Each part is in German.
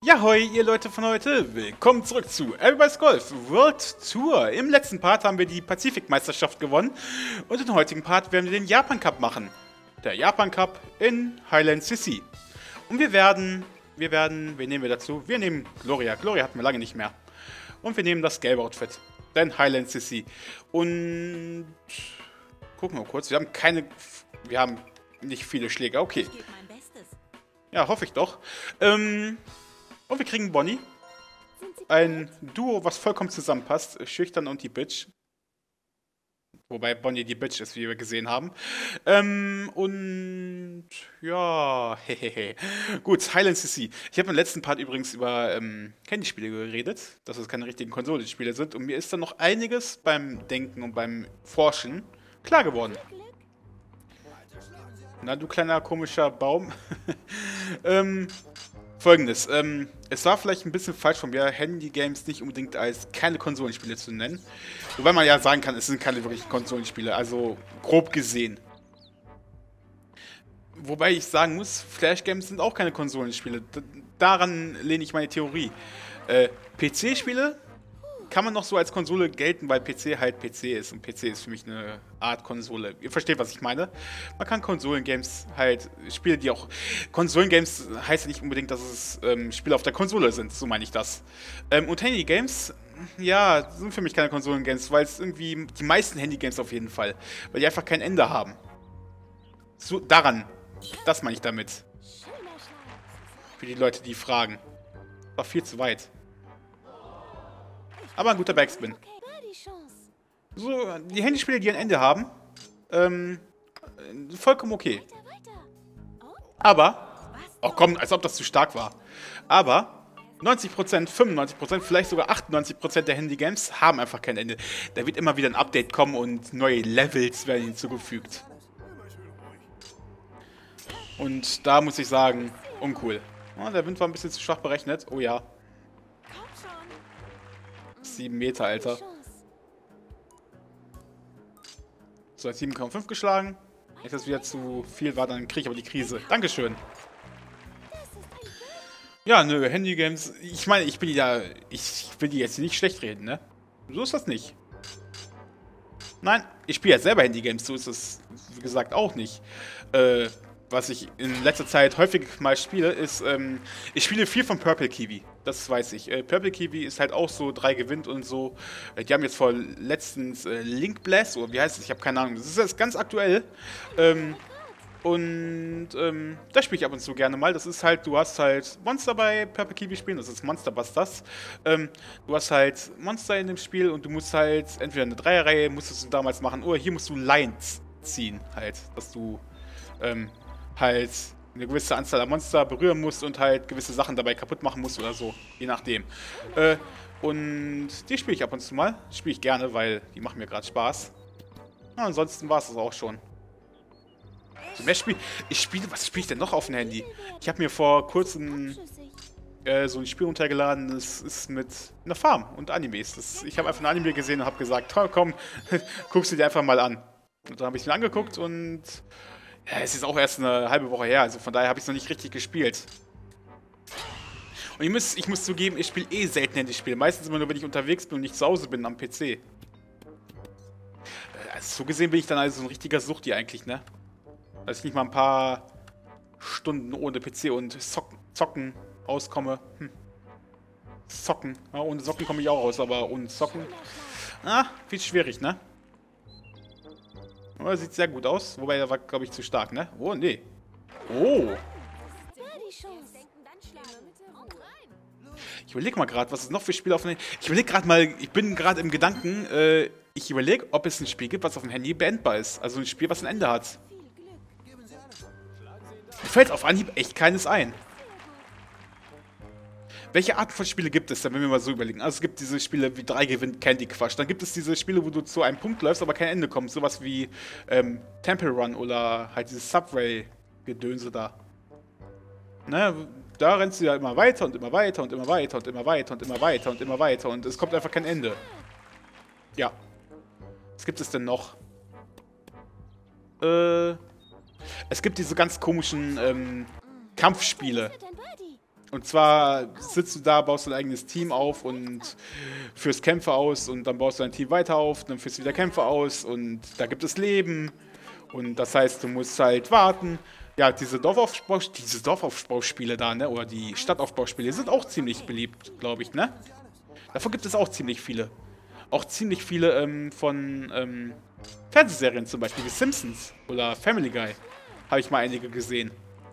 Ja, hoi, ihr Leute von heute. Willkommen zurück zu Everybody's Golf World Tour. Im letzten Part haben wir die Pazifikmeisterschaft gewonnen und im heutigen Part werden wir den Japan Cup machen. Der Japan Cup in Highland City. Und wen nehmen wir dazu? Wir nehmen Gloria. Gloria hatten wir lange nicht mehr. Und wir nehmen das gelbe Outfit. Denn Highland City. Und gucken wir mal kurz. Wir haben nicht viele Schläger. Okay. Ja, hoffe ich doch. Und wir kriegen Bonnie. Ein Duo, was vollkommen zusammenpasst. Schüchtern und die Bitch. Wobei Bonnie die Bitch ist, wie wir gesehen haben. Und ja, hehehe. Gut, Highland CC. Ich habe im letzten Part übrigens über Handyspiele geredet, dass es keine richtigen Konsolenspiele sind. Und mir ist dann noch einiges beim Denken und beim Forschen klar geworden. Na, du kleiner komischer Baum. Folgendes, es war vielleicht ein bisschen falsch von mir, Handy-Games nicht unbedingt als keine Konsolenspiele zu nennen. Wobei man ja sagen kann, es sind keine wirklichen Konsolenspiele, also grob gesehen. Wobei ich sagen muss, Flash-Games sind auch keine Konsolenspiele. Daran lehne ich meine Theorie. PC-Spiele kann man noch so als Konsole gelten, weil PC halt PC ist. Und PC ist für mich eine Art Konsole. Ihr versteht, was ich meine. Man kann Konsolengames halt, Spiele, die auch... Konsolengames heißt ja nicht unbedingt, dass es Spiele auf der Konsole sind. So meine ich das. Und Handygames, ja, sind für mich keine Konsolengames, weil es irgendwie... Die meisten Handygames auf jeden Fall. Weil die einfach kein Ende haben. So, das meine ich damit. Für die Leute, die fragen. War viel zu weit. Aber ein guter Backspin. So, die Handyspiele, die ein Ende haben, vollkommen okay. Aber, oh komm, als ob das zu stark war. Aber 90%, 95%, vielleicht sogar 98% der Handygames haben einfach kein Ende. Da wird immer wieder ein Update kommen und neue Levels werden hinzugefügt. Und da muss ich sagen, uncool. Oh, der Wind war ein bisschen zu schwach berechnet. Oh ja. 7 Meter, Alter. So, 7,5 geschlagen. Wenn das wieder zu viel war, dann kriege ich aber die Krise. Dankeschön. Ja, nö, Handygames. Ich meine, ich will die jetzt nicht schlecht reden, ne? So ist das nicht. Nein, ich spiele ja selber Handygames, so ist es, wie gesagt, auch nicht. Was ich in letzter Zeit häufig mal spiele, ist, ich spiele viel von Purple Kiwi. Das weiß ich. Purple Kiwi ist halt auch so 3 gewinnt und so. Die haben jetzt letztens Link Blast, oder wie heißt es? Ich habe keine Ahnung. Das ist jetzt ganz aktuell. Da spiele ich ab und zu gerne mal. Das ist halt, du hast halt Monster bei Purple Kiwi spielen, das ist Monster Busters. Du hast halt Monster in dem Spiel und du musst halt entweder eine Dreierreihe, musstest du damals machen, oder hier musst du Lines ziehen, halt, dass du halt eine gewisse Anzahl an Monster berühren musst und halt gewisse Sachen dabei kaputt machen musst oder so, je nachdem. Und die spiele ich ab und zu mal. Spiele ich gerne, weil die machen mir gerade Spaß. Ja, ansonsten war es das auch schon. So mehr was spiele ich denn noch auf dem Handy? Ich habe mir vor kurzem so ein Spiel runtergeladen, das ist mit einer Farm und Animes. Ich habe einfach ein Anime gesehen und habe gesagt, komm, guckst du dir einfach mal an. Und dann habe ich es mir angeguckt und ja, es ist auch erst eine halbe Woche her, also von daher habe ich es noch nicht richtig gespielt. Und ich muss zugeben, ich spiele eh selten Handyspiele. Meistens immer nur, wenn ich unterwegs bin und nicht zu Hause bin am PC. Also so gesehen bin ich dann also so ein richtiger Suchti eigentlich, ne? Dass ich nicht mal ein paar Stunden ohne PC und Zocken auskomme. Zocken. Ja, ohne Socken komme ich auch aus, aber ohne Zocken. Viel schwierig, ne? Oh, sieht sehr gut aus. Wobei, der war, glaube ich, zu stark, ne? Oh, nee. Oh. Ich überlege mal gerade, was es noch für Spiele auf dem Handy... Ich überlege gerade mal, ich bin gerade im Gedanken, ich überlege, ob es ein Spiel gibt, was auf dem Handy beendbar ist. Also ein Spiel, was ein Ende hat. Mir fällt auf Anhieb echt keines ein. Welche Arten von Spiele gibt es denn, wenn wir mal so überlegen? Also es gibt diese Spiele wie 3 gewinnt Candy Crush. Dann gibt es diese Spiele, wo du zu einem Punkt läufst, aber kein Ende kommt. Sowas wie Temple Run oder halt dieses Subway-Gedönse da. Ne? Da rennst du ja immer weiter und immer weiter und immer weiter und immer weiter und immer weiter und immer weiter und es kommt einfach kein Ende. Ja. Was gibt es denn noch? Es gibt diese ganz komischen Kampfspiele. Und zwar sitzt du da, baust dein eigenes Team auf und führst Kämpfe aus und dann baust du dein Team weiter auf, dann führst du wieder Kämpfe aus und da gibt es Leben und das heißt, du musst halt warten. Ja, diese Dorfaufbauspiele da, ne, oder die Stadtaufbauspiele sind auch ziemlich beliebt, glaube ich, ne? Davon gibt es auch ziemlich viele. Auch ziemlich viele von Fernsehserien zum Beispiel, wie Simpsons oder Family Guy. Habe ich mal einige gesehen.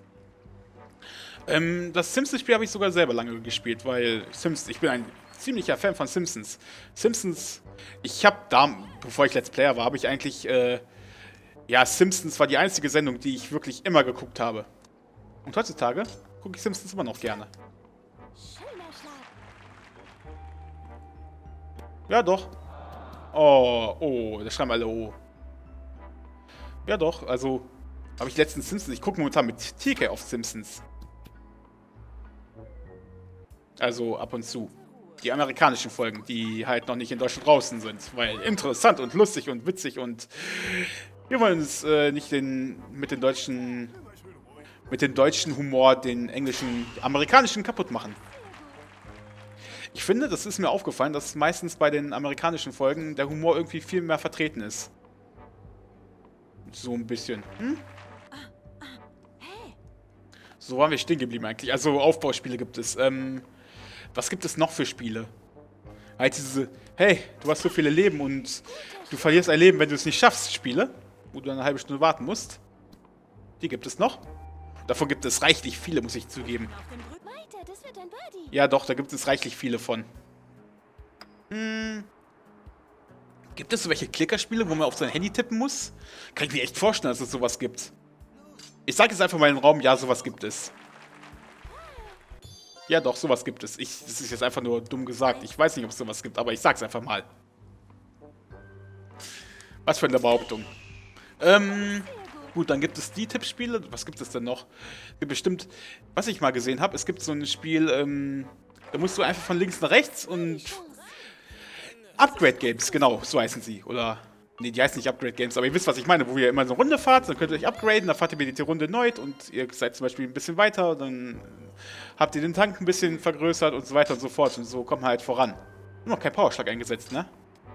Das Simpsons-Spiel habe ich sogar selber lange gespielt, weil ich bin ein ziemlicher Fan von Simpsons. Simpsons, ich habe da, bevor ich Let's Player war, habe ich eigentlich, ja, Simpsons war die einzige Sendung, die ich wirklich immer geguckt habe. Und heutzutage gucke ich Simpsons immer noch gerne. Ja, doch. Oh, da schreiben alle oh. Ja, doch, also, habe ich letztens Simpsons, ich gucke momentan mit TK auf Simpsons. Also ab und zu. Die amerikanischen Folgen, die halt noch nicht in Deutschland draußen sind. Weil interessant und lustig und witzig und wir wollen uns nicht mit dem deutschen Humor den amerikanischen kaputt machen. Ich finde, das ist mir aufgefallen, dass meistens bei den amerikanischen Folgen der Humor irgendwie viel mehr vertreten ist. So ein bisschen. So waren wir stehen geblieben eigentlich. Also Aufbauspiele gibt es. Was gibt es noch für Spiele? Halt diese, hey, du hast so viele Leben und du verlierst ein Leben, wenn du es nicht schaffst, Spiele, wo du eine halbe Stunde warten musst. Die gibt es noch. Davon gibt es reichlich viele, muss ich zugeben. Ja doch, da gibt es reichlich viele von. Gibt es so welche Klickerspiele, wo man auf sein Handy tippen muss? Kann ich mir echt vorstellen, dass es sowas gibt. Ich sage jetzt einfach mal in den Raum, ja, sowas gibt es. Ja doch, sowas gibt es. Das ist jetzt einfach nur dumm gesagt. Ich weiß nicht, ob es sowas gibt, aber ich sag's einfach mal. Was für eine Behauptung. Gut, dann gibt es die Tippspiele. Was gibt es denn noch? Bestimmt, was ich mal gesehen habe, es gibt so ein Spiel, da musst du einfach von links nach rechts und Upgrade Games, genau, so heißen sie. Oder, nee, die heißen nicht Upgrade Games, aber ihr wisst, was ich meine, wo ihr immer so eine Runde fahrt, dann könnt ihr euch upgraden, dann fahrt ihr wieder die Runde erneut und ihr seid zum Beispiel ein bisschen weiter, dann habt ihr den Tank ein bisschen vergrößert und so weiter und so fort und so kommt man halt voran. Noch kein Powerschlag eingesetzt, ne?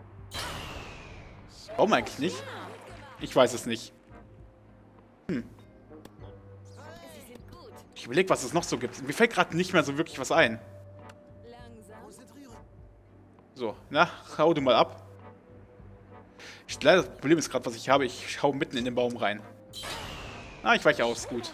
Warum eigentlich nicht? Ich weiß es nicht. Ich überlege, was es noch so gibt. Mir fällt gerade nicht mehr so wirklich was ein. So, na, hau du mal ab. Leider das Problem ist gerade, was ich habe. Ich hau mitten in den Baum rein. Ah, ich weiche aus. Gut.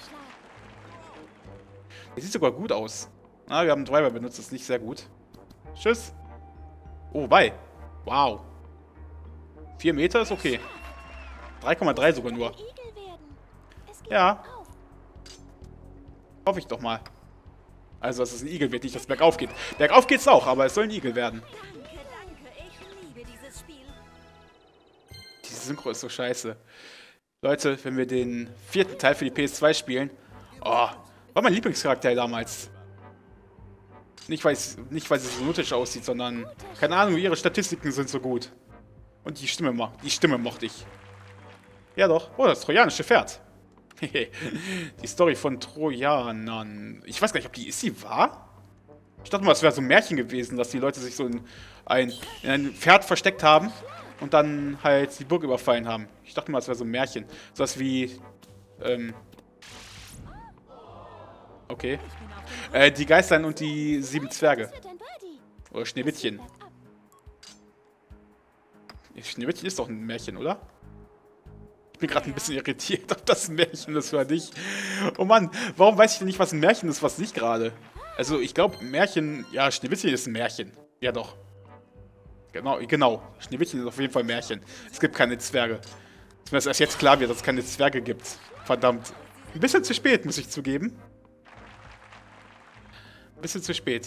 Der sieht sogar gut aus. Ah, wir haben einen Driver benutzt. Das ist nicht sehr gut. Tschüss. Oh, bei. Wow. 4 Meter ist okay. 3,3 sogar nur. Ja. Hoffe ich doch mal. Also, dass es ein Igel wird, nicht, dass es bergauf geht. Bergauf geht's auch, aber es soll ein Igel werden. Diese Synchro ist so scheiße. Leute, wenn wir den 4. Teil für die PS2 spielen. Oh, war mein Lieblingscharakter damals. Nicht, weil sie so nutisch aussieht, sondern, keine Ahnung, ihre Statistiken sind so gut. Und die Stimme mochte ich. Ja doch. Oh, das trojanische Pferd. Die Story von Trojanern. Ich weiß gar nicht, ob die... Ist sie wahr? Ich dachte mal, es wäre so ein Märchen gewesen, dass die Leute sich so in ein Pferd versteckt haben und dann halt die Burg überfallen haben. Ich dachte mal, es wäre so ein Märchen. So was wie... Okay. Die Geister und die 7 Zwerge. Oder Schneewittchen. Schneewittchen ist doch ein Märchen, oder? Ich bin gerade ein bisschen irritiert, ob das ein Märchen ist oder nicht. Oh Mann, warum weiß ich denn nicht, was ein Märchen ist, was nicht gerade? Also, ich glaube, Märchen... Ja, Schneewittchen ist ein Märchen. Ja, doch. Genau. Schneewittchen ist auf jeden Fall ein Märchen. Es gibt keine Zwerge. Ist mir das erst jetzt klar wird, dass es keine Zwerge gibt. Verdammt. Ein bisschen zu spät, muss ich zugeben. Ein bisschen zu spät.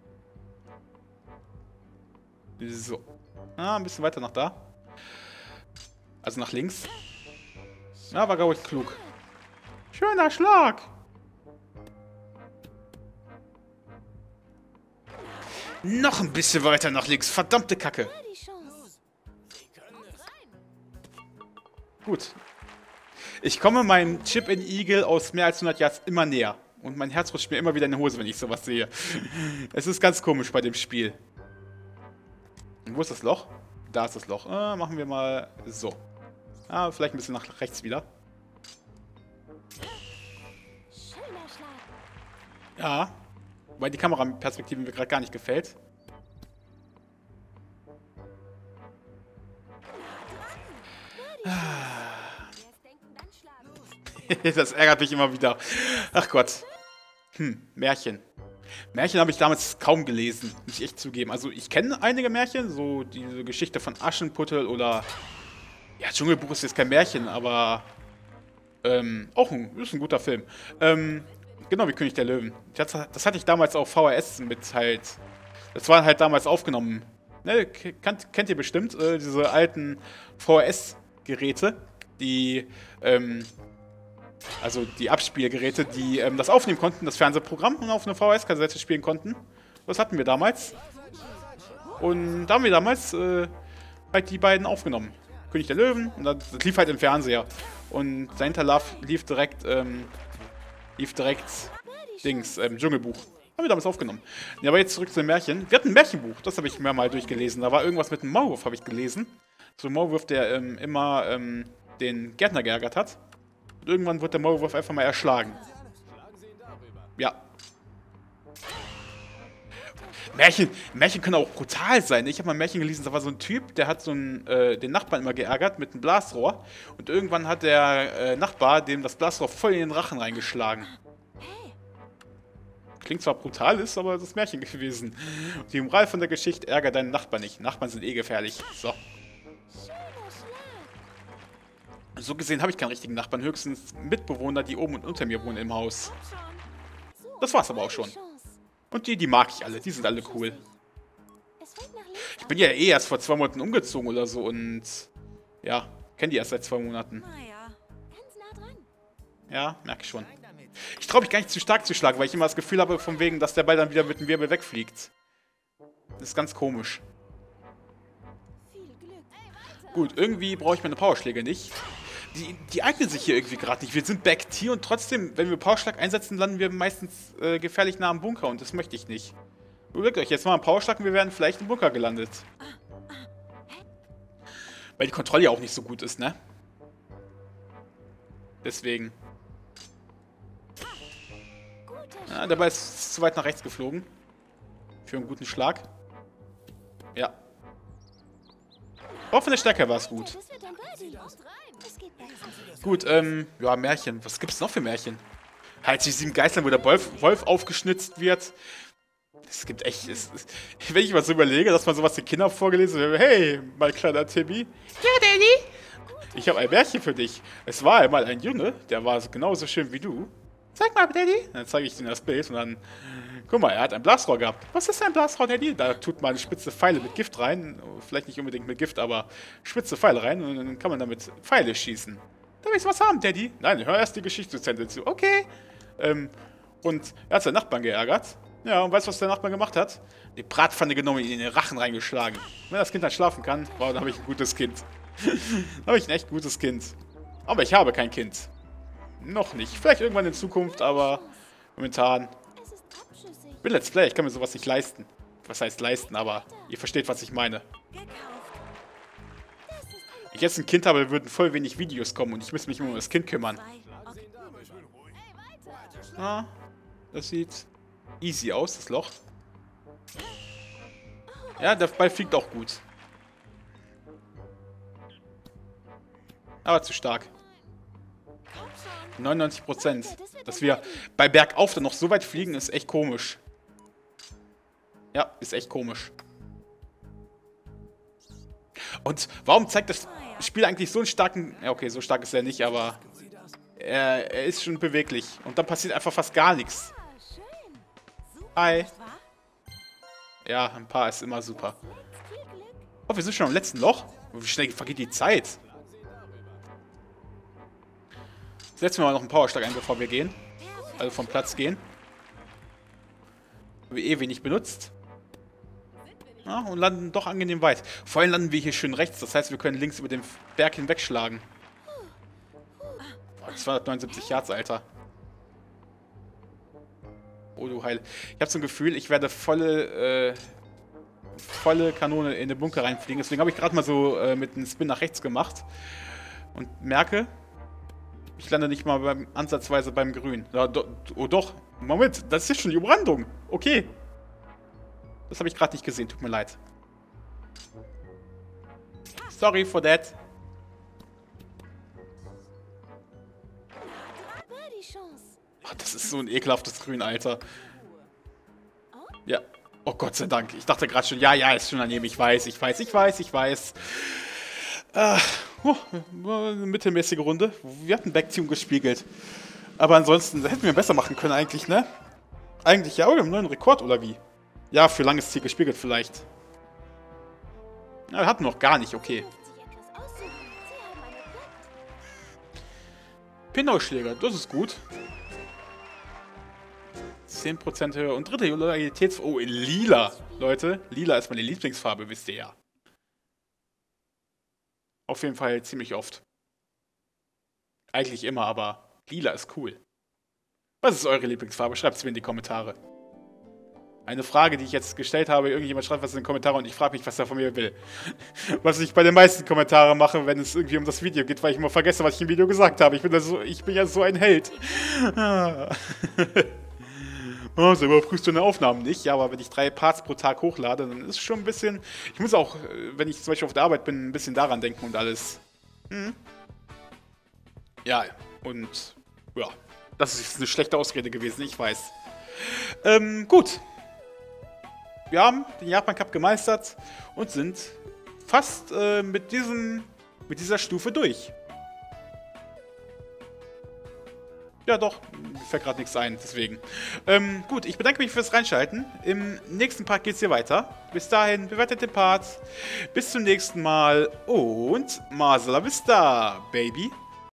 So. Ah, ein bisschen weiter nach da. Also nach links. Ja, war, glaube ich, klug. Schöner Schlag. Noch ein bisschen weiter nach links. Verdammte Kacke. Gut. Ich komme meinem Chip in Eagle aus mehr als 100 Yards immer näher. Und mein Herz rutscht mir immer wieder in die Hose, wenn ich sowas sehe. Es ist ganz komisch bei dem Spiel. Und wo ist das Loch? Da ist das Loch. Machen wir mal so. Ah, vielleicht ein bisschen nach rechts wieder. Ja. Weil die Kameraperspektive mir gerade gar nicht gefällt. Das ärgert mich immer wieder. Ach Gott. Märchen. Märchen habe ich damals kaum gelesen, muss ich echt zugeben. Also ich kenne einige Märchen, so diese Geschichte von Aschenputtel oder... Ja, Dschungelbuch ist jetzt kein Märchen, aber... ist ein guter Film. Genau wie König der Löwen. Das hatte ich damals auf VHS mit halt... Das war halt damals aufgenommen. Ne, kennt ihr bestimmt, diese alten VHS-Geräte, die... Also die Abspielgeräte, die das aufnehmen konnten, das Fernsehprogramm und auf eine VHS-Kassette spielen konnten. Das hatten wir damals. Und da haben wir damals halt die beiden aufgenommen. König der Löwen, und das lief halt im Fernseher. Und dahinter lief direkt Dschungelbuch. Haben wir damals aufgenommen. Ja, aber jetzt zurück zu den Märchen. Wir hatten ein Märchenbuch, das habe ich mir mal durchgelesen. Da war irgendwas mit einem Maulwurf, habe ich gelesen. So ein Maulwurf, der immer den Gärtner geärgert hat. Und irgendwann wird der Maulwurf einfach mal erschlagen. Ja. Märchen können auch brutal sein. Ich habe mal ein Märchen gelesen, da war so ein Typ, der hat den Nachbarn immer geärgert mit einem Blasrohr. Und irgendwann hat der Nachbar dem das Blasrohr voll in den Rachen reingeschlagen. Klingt zwar brutal, ist aber das Märchen gewesen. Die Moral von der Geschichte: ärger deinen Nachbarn nicht. Nachbarn sind eh gefährlich. So. So gesehen habe ich keinen richtigen Nachbarn, höchstens Mitbewohner, die oben und unter mir wohnen im Haus. Das war's aber auch schon. Und die mag ich alle, die sind alle cool. Ich bin ja eh erst vor 2 Monaten umgezogen oder so und ja, kenne die erst seit 2 Monaten. Ja, merke ich schon. Ich traue mich gar nicht zu stark zu schlagen, weil ich immer das Gefühl habe, von wegen, dass der Ball dann wieder mit dem Wirbel wegfliegt. Das ist ganz komisch. Gut, irgendwie brauche ich meine Powerschläge nicht. Die eignen sich hier irgendwie gerade nicht. Wir sind Back-Tier und trotzdem, wenn wir Powerschlag einsetzen, landen wir meistens gefährlich nah am Bunker und das möchte ich nicht. Überlegt euch, jetzt mal einen Powerschlag und wir werden vielleicht im Bunker gelandet. Weil die Kontrolle ja auch nicht so gut ist, ne? Deswegen. Ja, dabei ist es zu weit nach rechts geflogen. Für einen guten Schlag. Ja. Auch von der Stärke war es gut. Gut, ja, Märchen. Was gibt's noch für Märchen? Halt die 7 Geißlein, wo der Wolf aufgeschnitzt wird. Es gibt echt... wenn ich mal so überlege, dass man sowas den Kindern vorgelesen hat. Hey, mein kleiner Timmy. Ja, Daddy? Ich habe ein Märchen für dich. Es war einmal ein Junge, der war genauso schön wie du. Zeig mal, Daddy. Dann zeige ich dir das Bild und dann... Guck mal, er hat ein Blasrohr gehabt. Was ist ein Blasrohr, Daddy? Da tut man spitze Pfeile mit Gift rein. Vielleicht nicht unbedingt mit Gift, aber spitze Pfeile rein. Und dann kann man damit Pfeile schießen. Da will ich was haben, Daddy. Nein, hör erst die Geschichte zu. Okay. Und er hat seinen Nachbarn geärgert. Ja, und weißt du, was der Nachbar gemacht hat? Die Bratpfanne genommen und ihn in den Rachen reingeschlagen. Wenn das Kind dann schlafen kann, wow, dann habe ich ein gutes Kind. Dann habe ich ein echt gutes Kind. Aber ich habe kein Kind. Noch nicht. Vielleicht irgendwann in Zukunft, aber momentan... Ich bin Let's Play, ich kann mir sowas nicht leisten. Was heißt leisten, aber ihr versteht, was ich meine. Wenn ich jetzt ein Kind habe, würden voll wenig Videos kommen und ich müsste mich immer um das Kind kümmern. Ah, das sieht easy aus, das Loch. Ja, der Ball fliegt auch gut. Aber zu stark. 99%. Dass wir bei Bergauf dann noch so weit fliegen, ist echt komisch. Ja, ist echt komisch. Und warum zeigt das Spiel eigentlich so einen starken... Ja, okay, so stark ist er nicht, aber... Er ist schon beweglich. Und dann passiert einfach fast gar nichts. Hi. Ja, ein paar ist immer super. Oh, wir sind schon am letzten Loch. Wie schnell vergeht die Zeit? Setzen wir mal noch einen Powerschlag ein, bevor wir gehen. Also vom Platz gehen. Haben wir eh wenig benutzt. Ja, und landen doch angenehm weit. Vor allem landen wir hier schön rechts. Das heißt, wir können links über den Berg hinwegschlagen. Boah, 279 Yards, Alter. Oh, du Heil. Ich habe so ein Gefühl, ich werde volle Kanone in den Bunker reinfliegen. Deswegen habe ich gerade mal so mit einem Spin nach rechts gemacht. Und merke, ich lande nicht mal ansatzweise beim Grün. Ja, oh doch. Moment, das ist schon die Umrandung. Okay. Das habe ich gerade nicht gesehen. Tut mir leid. Sorry for that. Ach, das ist so ein ekelhaftes Grün, Alter. Ja. Oh Gott sei Dank. Ich dachte gerade schon, ja, ist schon daneben. Ich weiß. Eine mittelmäßige Runde. Wir hatten Backtune gespiegelt. Aber ansonsten hätten wir besser machen können eigentlich, ne? Eigentlich ja, wir haben einen neuen Rekord, oder wie? Ja, für langes Ziel gespiegelt vielleicht. Ja, wir hatten noch gar nicht, okay. Pinausschläger, das ist gut. 10% höher und dritte Loyalitäts... Oh, in lila, Leute. Lila ist meine Lieblingsfarbe, wisst ihr ja. Auf jeden Fall ziemlich oft. Eigentlich immer, aber lila ist cool. Was ist eure Lieblingsfarbe? Schreibt es mir in die Kommentare. Eine Frage, die ich jetzt gestellt habe, irgendjemand schreibt was in den Kommentaren und ich frage mich, was er von mir will. Was ich bei den meisten Kommentaren mache, wenn es irgendwie um das Video geht, weil ich immer vergesse, was ich im Video gesagt habe. Ich bin ja so ein Held. Oh, so überprüfst du deine Aufnahmen nicht. Ja, aber wenn ich 3 Parts pro Tag hochlade, dann ist es schon ein bisschen... Ich muss auch, wenn ich zum Beispiel auf der Arbeit bin, ein bisschen daran denken und alles. Ja, und... Ja, das ist eine schlechte Ausrede gewesen, ich weiß. Gut. Wir haben den Japan Cup gemeistert und sind fast mit dieser Stufe durch. Ja doch, mir fällt gerade nichts ein, deswegen. Gut, ich bedanke mich fürs Reinschalten. Im nächsten Part geht es hier weiter. Bis dahin, bewertet den Part. Bis zum nächsten Mal und Masala Vista, Baby.